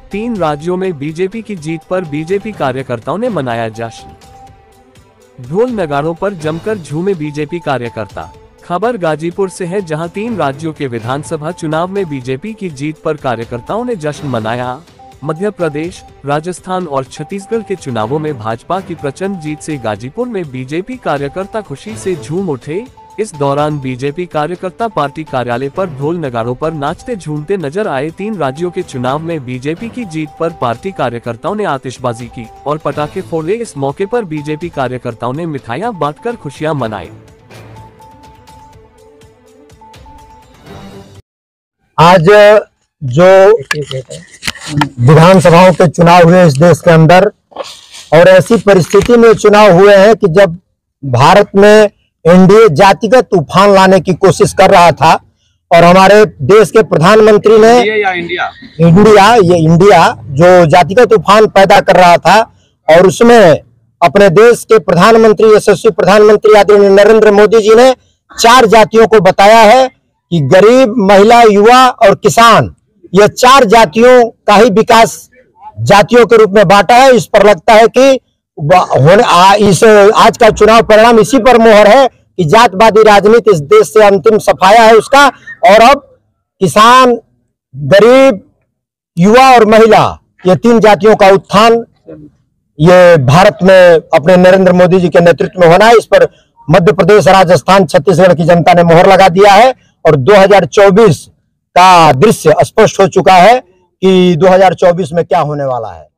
3 राज्यों में बीजेपी की जीत पर बीजेपी कार्यकर्ताओं ने मनाया जश्न। ढोल नगाड़ों पर जमकर झूमे बीजेपी कार्यकर्ता। खबर गाजीपुर से है, जहां 3 राज्यों के विधानसभा चुनाव में बीजेपी की जीत पर कार्यकर्ताओं ने जश्न मनाया। मध्य प्रदेश, राजस्थान और छत्तीसगढ़ के चुनावों में भाजपा की प्रचंड जीत से गाजीपुर में बीजेपी कार्यकर्ता खुशी से झूम उठे। इस दौरान बीजेपी कार्यकर्ता पार्टी कार्यालय पर ढोल नगाड़ों पर नाचते झूमते नजर आए। 3 राज्यों के चुनाव में बीजेपी की जीत पर पार्टी कार्यकर्ताओं ने आतिशबाजी की और पटाखे फोड़े। इस मौके पर बीजेपी कार्यकर्ताओं ने मिठाइयां बांटकर खुशियां मनाई। आज जो विधानसभाओं के चुनाव हुए इस देश के अंदर, और ऐसी परिस्थिति में चुनाव हुए हैं कि जब भारत में एनडीए जातिगत तूफान लाने की कोशिश कर रहा था और हमारे देश के प्रधानमंत्री ने इंडिया जो जातिगत तूफान पैदा कर रहा था, और उसमें अपने देश के प्रधानमंत्री, यशस्वी प्रधानमंत्री आदरणीय नरेंद्र मोदी जी ने 4 जातियों को बताया है कि गरीब, महिला, युवा और किसान, ये 4 जातियों का ही विकास जातियों के रूप में बांटा है। इस पर लगता है कि इस आज का चुनाव परिणाम इसी पर मोहर है कि जातवादी राजनीति इस देश से अंतिम सफाया है उसका, और अब किसान, गरीब, युवा और महिला, ये 3 जातियों का उत्थान ये भारत में अपने नरेंद्र मोदी जी के नेतृत्व में होना है। इस पर मध्य प्रदेश, राजस्थान, छत्तीसगढ़ की जनता ने मोहर लगा दिया है और 2024 का दृश्य स्पष्ट हो चुका है कि 2024 में क्या होने वाला है।